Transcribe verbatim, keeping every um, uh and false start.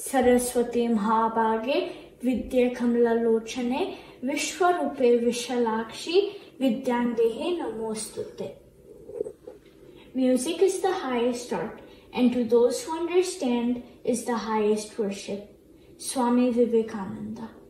Saraswati Mahabage Vidya Kamalalochane Vishwarupe Vishalakshi Vidyandehe Namostute. Music is the highest art, and to those who understand is the highest worship. Swami Vivekananda.